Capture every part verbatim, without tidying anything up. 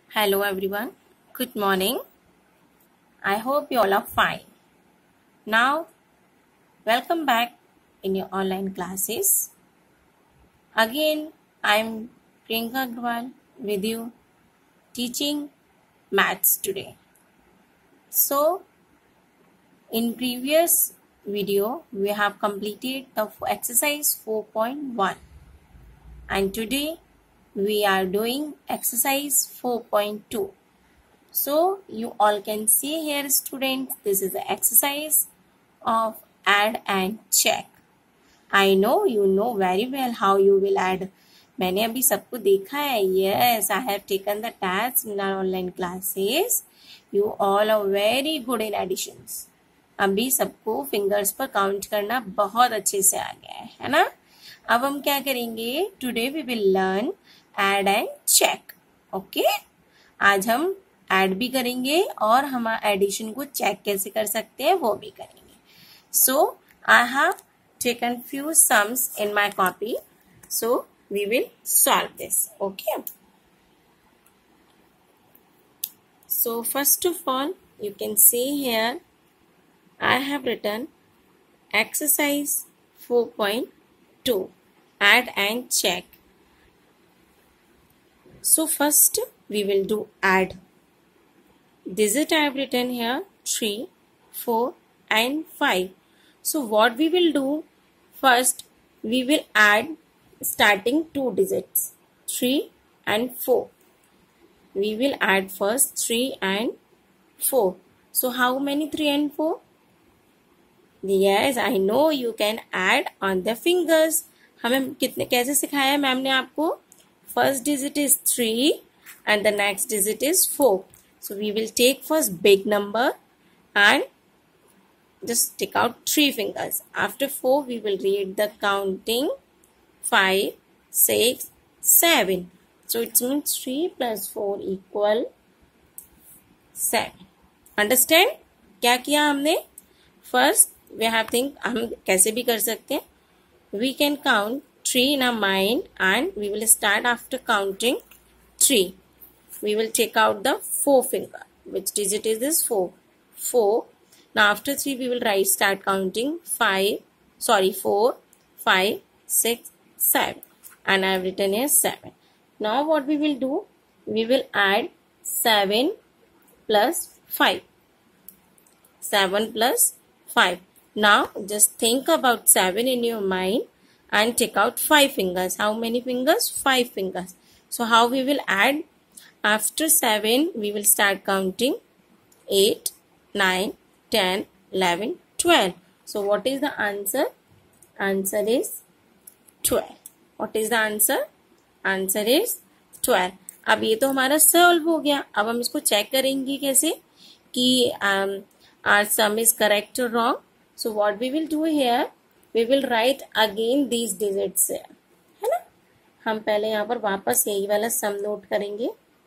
Hello everyone. Good morning. I hope you all are fine. Now, welcome back in your online classes. Again, I'm Priyanka Agrawal with you teaching maths today. So, in previous video, we have completed the exercise four point one and today we are doing exercise four point two. So you all can see here students, this is the exercise of add and check. I know you know very well how you will add. मैंने अभी सबको देखा है. Yes, I have taken the tasks in our online classes. You all are very good in additions. अभी सबको fingers पर count करना बहुत अच्छे से आ गया है, है ना? अब हम क्या करेंगे? Today we will learn add and check. Okay, आज हम ऐड भी करेंगे और हम एडिशन को चेक कैसे कर सकते हैं वो भी करेंगे. So I have taken few sums in my copy, so we will solve this. Okay, so first of all you can see here I have written exercise four point two, add and check. So first we will do add. Digit I have written here three, four and five. So what we will do, first we will add starting two digits three and four. We will add first three and four. So how many three and four? Yes, I know you can add on the fingers. हमें कितने कैसे सिखाया है ma'am ने आपको? First digit is three and the next digit is four. So we will take first big number and just take out three fingers. After four we will read the counting five, six, seven. So it means three plus four equal seven. Understand? क्या किया हमने? First we have think हम कैसे भी कर सकते हैं. We can count three in our mind and we will start after counting three. We will take out the four finger. Which digit is this? four. four. Now after three we will write start counting five. Sorry, four, five, six, seven. And I have written here seven. Now what we will do? We will add seven plus five. seven plus five. Now just think about seven in your mind and take out five fingers. How many fingers? five fingers. So how we will add? After seven we will start counting eight, nine, ten, eleven, twelve. So what is the answer? Answer is twelve. What is the answer? Answer is twelve. अब ये तो हमारा solve हो गया. अब हम इसको check करेंगे कैसे कि our sum is correct or wrong. So what we will do here? We will write again these digits here. है ना? हम पहले यहाँ पर वापस यही वाला सम नोट करेंगे.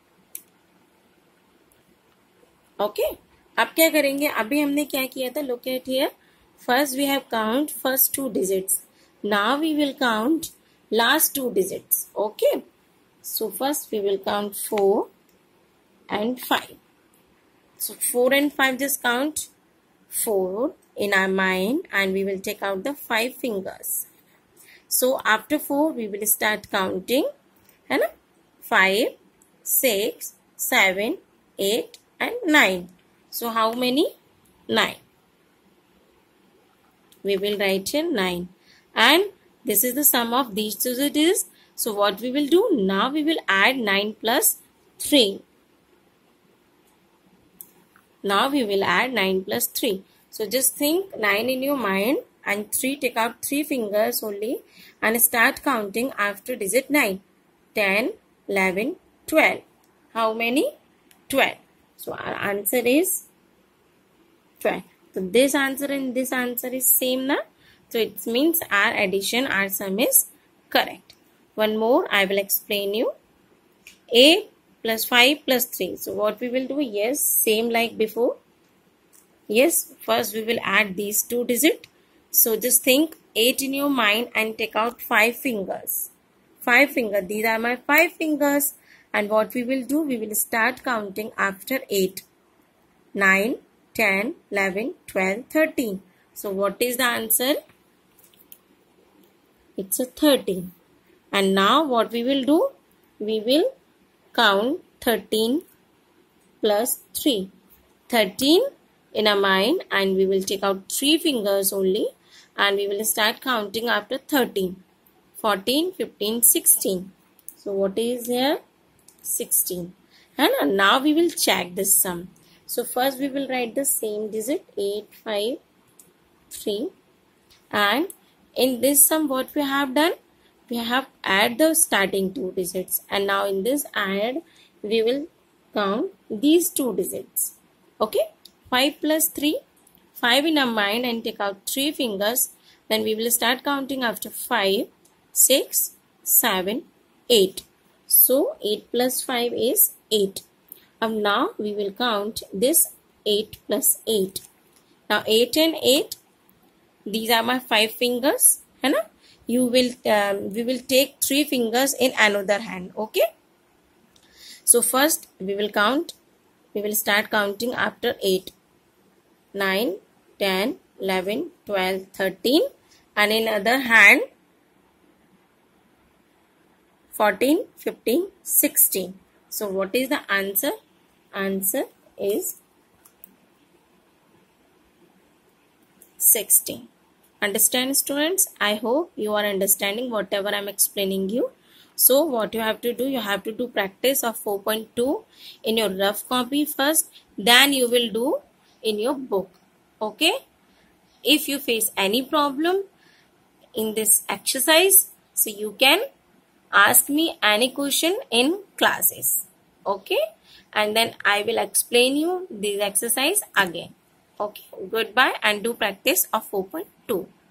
Okay okay? अब क्या करेंगे? अभी हमने क्या किया था? Look at here. First we have count first two digits. Now we will count last two digits. Okay. So first we will count four and five. So four and five, just count four in our mind and we will take out the five fingers. So after four we will start counting, है ना? five, six, seven, eight and nine. So how many? nine. We will write here nine. And this is the sum of these two digits. So what we will do? Now we will add nine plus three. Now we will add nine plus three. So just think nine in your mind and three, take out three fingers only and start counting after digit nine. ten, eleven, twelve. How many? twelve. So our answer is twelve. So this answer and this answer is same na. So it means our addition, our sum is correct. One more I will explain you. eight plus five plus three. So what we will do? Yes, same like before. Yes, first we will add these two digits. So just think eight in your mind and take out five fingers. Five fingers. These are my five fingers. And what we will do, we will start counting after eight. nine, ten, eleven, twelve, thirteen. So what is the answer? It's a thirteen. And now what we will do? We will count thirteen plus three. thirteen in our mind, and we will take out three fingers only, and we will start counting after thirteen. fourteen, fifteen, sixteen. So what is here? sixteen. And now we will check this sum. So first we will write the same digit, eight, five, three. And in this sum what we have done? We have add the starting two digits. And now in this add, we will count these two digits. Okay? five plus three. five in our mind and take out three fingers. Then we will start counting after five, six, seven, eight. So eight plus five is eight. And now we will count this eight plus eight. Now eight and eight, these are my five fingers. Hai na? You will, um, we will take three fingers in another hand. Okay. So first we will count, we will start counting after eight. nine, ten, eleven, twelve, thirteen. And in other hand, fourteen, fifteen, sixteen. So what is the answer? Answer is sixteen. Understand, students? I hope you are understanding whatever I am explaining you. So what you have to do, you have to do practice of four point two in your rough copy first. Then you will do in your book. Okay? If you face any problem in this exercise, so you can ask me any question in classes. Okay? And then I will explain you this exercise again. Okay? Goodbye, and do practice of four point two.